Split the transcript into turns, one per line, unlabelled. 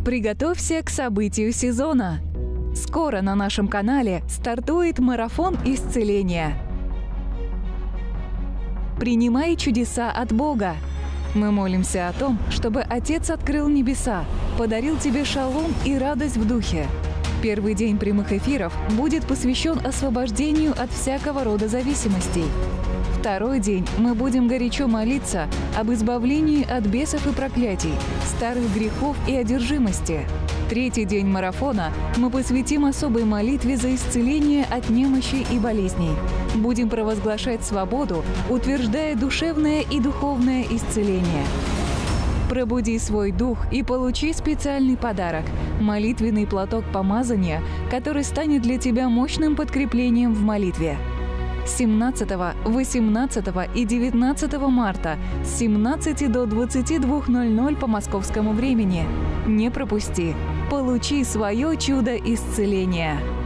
Приготовься к событию сезона. Скоро на нашем канале стартует марафон исцеления. Принимай чудеса от Бога. Мы молимся о том, чтобы Отец открыл небеса, подарил тебе шалом и радость в духе. Первый день прямых эфиров будет посвящен освобождению от всякого рода зависимостей. Второй день мы будем горячо молиться об избавлении от бесов и проклятий, старых грехов и одержимости. Третий день марафона мы посвятим особой молитве за исцеление от немощей и болезней. Будем провозглашать свободу, утверждая душевное и духовное исцеление. Пробуди свой дух и получи специальный подарок – молитвенный платок помазания, который станет для тебя мощным подкреплением в молитве. 17, 18 и 19 марта с 17 до 22:00 по московскому времени. Не пропусти! Получи свое чудо исцеления!